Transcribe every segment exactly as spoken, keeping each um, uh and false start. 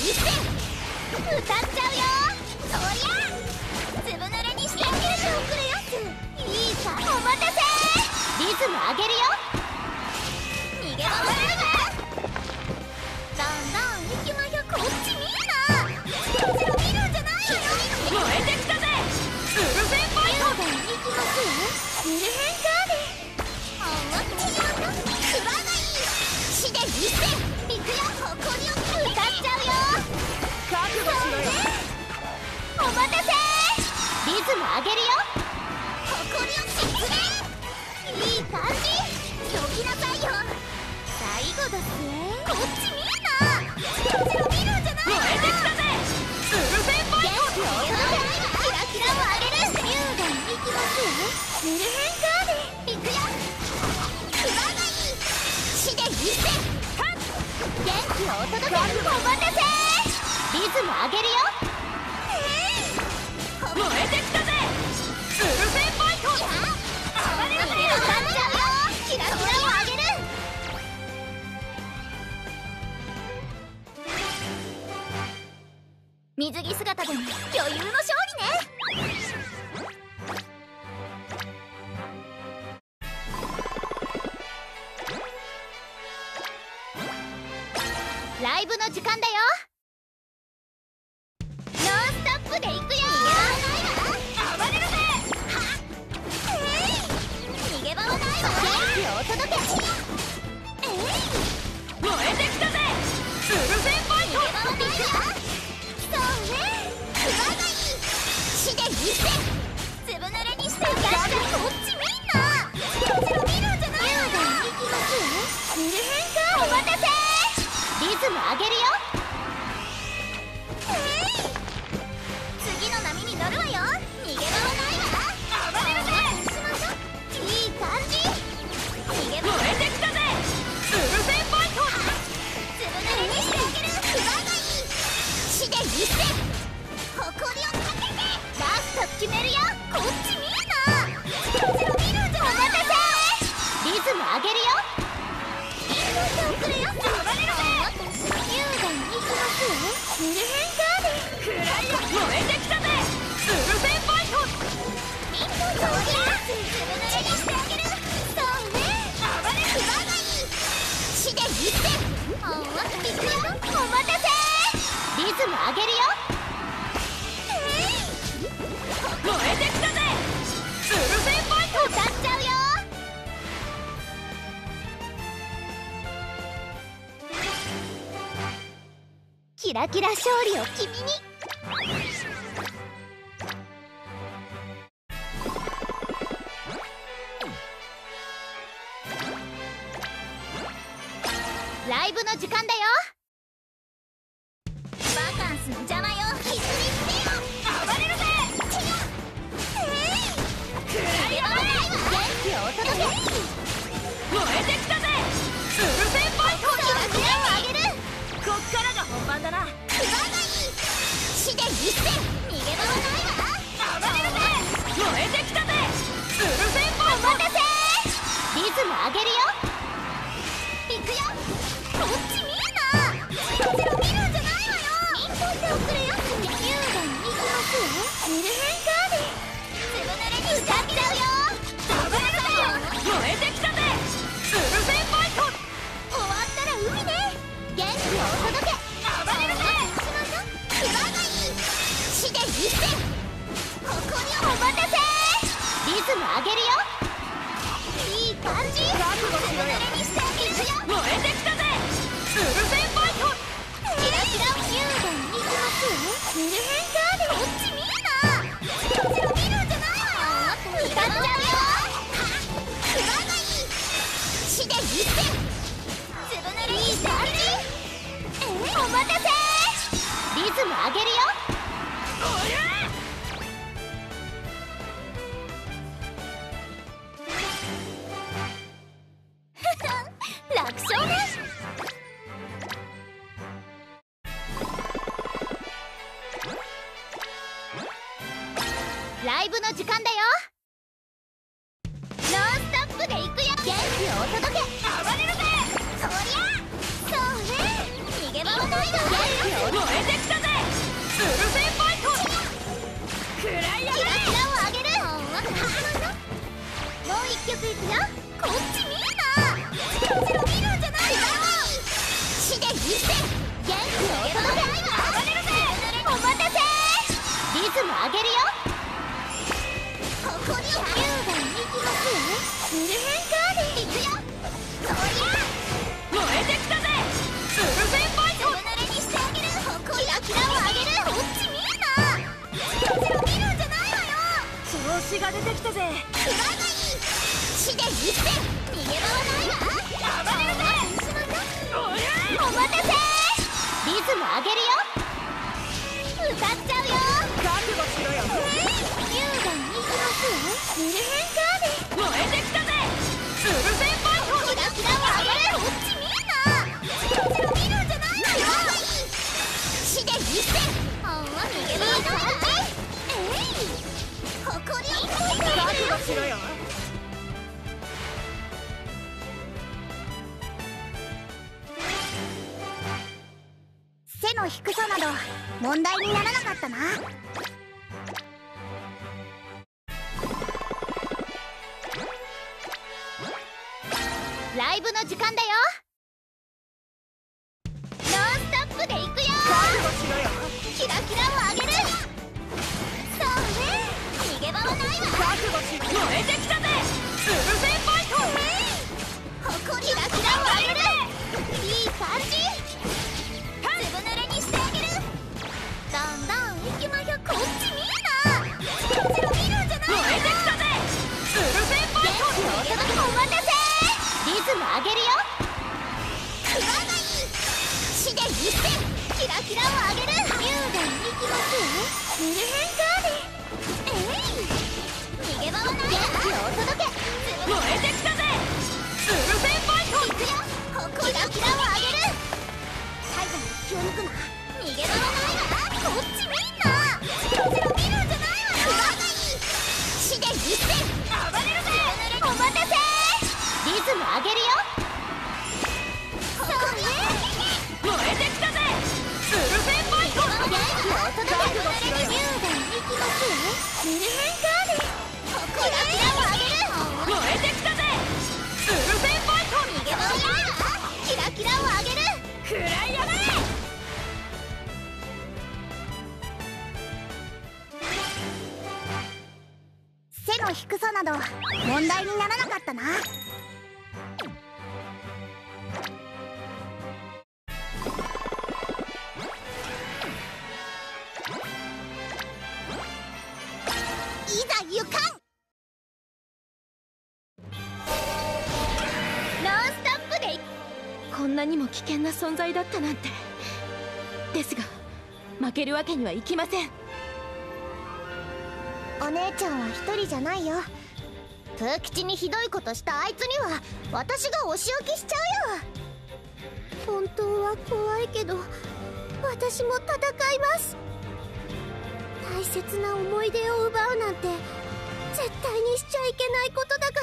一戦歌っちゃうよ。そりゃずぶ濡れにしてあげておくれよ。いいか、お待たせ。リズム上げるよ。逃げ場もないわ。どんどん行きましょ。こっち見るな。こちら見るんじゃないよ。燃えてきたぜ。ウルフェンファイト。行きますウルフェンガーデン。思ってしまった。クラがいい。死で一戦行くよ。ここに歌っちゃうよ。覚悟しろよ。お待たせ。リズム上げるよ。ここに失礼。いい感じ。どきなさいよ。最後だぜ。こっち見るな。こちら見るんじゃない。燃えてきたぜ。ウルフェンファイト。元気を届け。キラキラを上げる。乳がん行きますウルフェンガーデン。行くよ。クラがいい。死で一戦元気をお届け。お待たせ。リズム上げるよ。燃えてきたぜ。ウルフェンファイト。暴れるぜ。歌っちゃうよ。キラキラを上げる。水着姿でも余裕の勝利ね。ライブの時間だよ。ノンストップで行くよ。暴れるぜ。はっえい。逃げ場はないわ。元気をお届け。えい。燃えてきたぜ。ウルフェンファイト。逃げ場はないわ。そうね。クワがいい。死で一戦ずぶ濡れにしてあげる。こっち見んな。こちら見るんじゃないわよ。行きますウルフェンガーデン。お待たせ。リズム上げるよ。えい。次の波に乗るわよ。逃げ場はないわ。暴れるぜ。いい感じ。逃げ場。燃えてきたぜ。ウルフェンファイト。ずぶ濡れにしてあげる。クワがいい。死で一戦誇りをかけて。ラスト決めるよ。こっち見るな。こちら見るんじゃない。お待たせ。リズム上げるよ。いいのっておくれよ。暴れるぜ。乳がん行きますウルフェンガーデン。クライア燃えてきたぜ。ウルフェンファイト。みんなそうや。ずぶ濡れにしてあげる。そうね。暴れる。クワがいい。死で一戦おっ行くよ。お待たせ。リズム上げるよ。えい。燃えてきたぜ。ウルフェンファイト。歌っちゃうよ。キラキラ勝利を君に。ライブの時間だよ。バカンスの邪魔よ。ひずみってよ。暴れるぜ。えい。クライアー元気をお届け。燃えてきたぜ。ウルフェンファイト。キラキラを上げる。こっからが本番だな。クワがいい。死で一戦逃げ場はないわ。暴れるぜ。燃えてきたぜ。ウルフェンファイト。お待たせ。リズム上げるよ。行くよ。こっち見るな。こちら見るんじゃないわよ。見といておくれよ。乳がん行きますウルフェンガーデン。ずぶ濡れに歌っちゃうよ。暴れるぜ。燃えてきたぜ。ウルフェンファイト。終わったら海ね。元気をお届け。暴れるぜ。クワがいい。死で一戦ここに。お待たせ。リズム上げるよ。いい感じ。ずぶ濡れにしてあげるよ。燃えてきたぜ。ウルフェンファイト。キラキラ乳がん行きますウルフェンガーデン。こっち見るな。こちら見るんじゃないわよ。歌っちゃうよ。クワがいい。死で一戦ずぶ濡れにしてあげる。えお待たせ。リズム上げるよ。おりゃ楽勝ね。ライブの時間だよ。ノンストップで行くよ。元気をお届け。暴れるぜ。そりゃそうね。逃げ場はないわ。元気をお届け。 局いくよ。こっち見るな。後ろ見るんじゃないよ。死で一戦元気をお届け。お待たせ。リズム上げるよ。ここに優雅に行きますよ。ウルフェンカーデいくよ。そりゃ燃えてきたぜ。ウルフェンバイト。ずぶ濡れにしてあげる。キラキラを上げる。こっち見るな。後ろ見るんじゃないわよ。調子が出てきたぜ。クラがいい。死で一戦逃げ場はないわ。暴れるぜ。お待たせ。リズム上げるよ。歌っちゃうよ。覚悟しろよ。優雅に行きますよ。ウルフェンカーデ燃えてきたぜ。ウルフェンバイト。キラキラを上げる。こっち見るな。後ろ見るんじゃないわよ。死で一戦ほんま逃げ場はないわ。えいここに覚悟しろよ。背の低さなど問題にならなかったな。ライブの時間だよ。ノンストップでいくよ。キラキラを上げる。そうね逃げ場はないわ。燃えてきたぜ。ウルフェンバイト。ここにキラキラを上げる。いい感じ。ずぶ濡れにしてあげる。どんどん行きましょう。こっち見るな。後ろ見るんじゃないわよ。燃えてきたぜ。ウルフェンバイト。お待たせ。リズム上げるよ。クラがいい。死で一戦キラキラを上げる。優雅に行きますよ。ウルフェンカーデえい逃げ場はないわ。元気をお届け。燃えてきたぜ。ウルフェンバイト。いくよ。ここキラキラを上げる。最後まで気を抜くな。逃げ場はないわ。こっち見んな。後ろ見るんじゃないわよ。クラがいい。死で一戦暴れるぜ。お待たせ。リズム上げるよ。そうね燃えてきたぜ。ウルフェンバイト。元気をお届け。優雅に行きますよ。ウルフェンカーデキラキラを上げる。燃えてきたぜ。ウルフェンバイト。逃げ場はないわ。キラキラを上げる。くらいやれ。背の低さなど問題にならなかったな。いざ行かん。ノンストップでこんなにも危険な存在だったなんて。ですが負けるわけにはいきません。 お姉ちゃんは一人じゃないよ。プー吉にひどいことしたあいつには私がお仕置きしちゃうよ。本当は怖いけど私も戦います。大切な思い出を奪うなんて絶対にしちゃいけないことだから。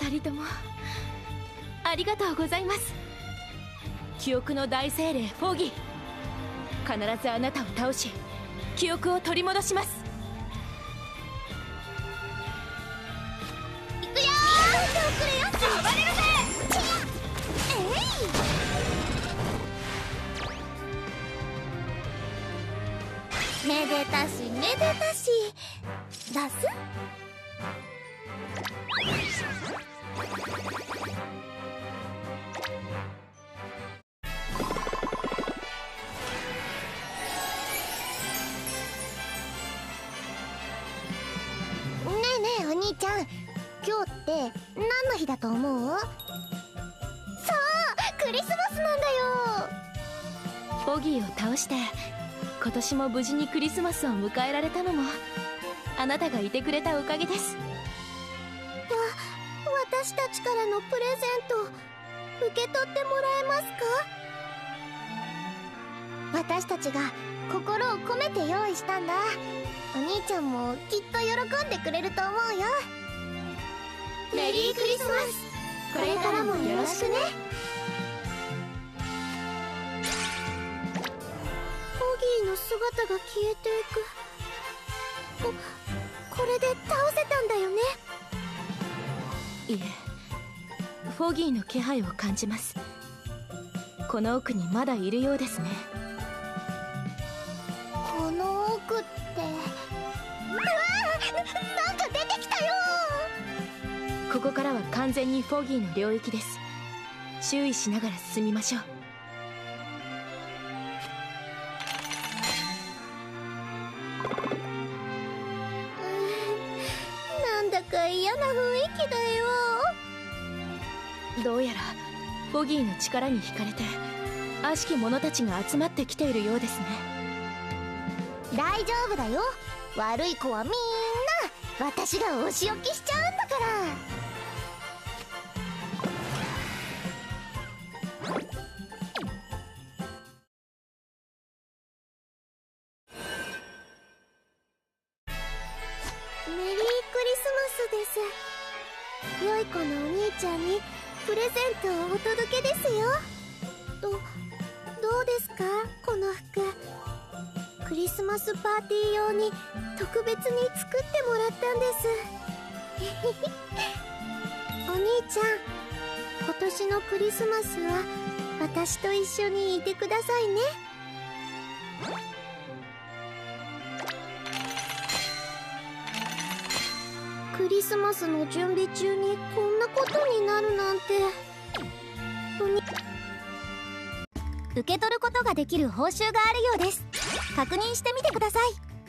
二人ともありがとうございます。記憶の大精霊フォギー、必ずあなたを倒し記憶を取り戻します。 いくよー。くれよ。暴れるぜ。チヤえいめでたしめでたし出す。ねえねえお兄ちゃん、今日って何の日だと思う？そうクリスマスなんだよ。 フォギーを倒して今年も無事にクリスマスを迎えられたのもあなたがいてくれたおかげです。 わ私たちからのプレゼント受け取ってもらえますか？私たちが心を込めて用意したんだ。お兄ちゃんもきっと喜んでくれると思うよ。メリークリスマス。これからもよろしくね。フォギーの姿が消えていく。ここれれで倒せたんだよね。 いえ、フォギーの気配を感じます。この奥にまだいるようですね。 この奥って、うわあ、な、なんか出てきたよ。 ここからは完全にフォギーの領域です。注意しながら進みましょう。 なんだか嫌な雰囲気だよ。 どうやらフォギーの力に惹かれて悪しき者たちが集まってきているようですね。 大丈夫だよ。悪い子はみんな私がお仕置きしちゃうんだから。メリークリスマスです。良い子のお兄ちゃんにプレゼントをお届けですよ。ど、どうですかこの服。クリスマスパーティー用に特別に作ってもらったんです。お兄ちゃん、今年のクリスマスは私と一緒にいてくださいね。クリスマスの準備中にこんなことになるなんて。おに受け取ることができる報酬があるようです。確認してみてください。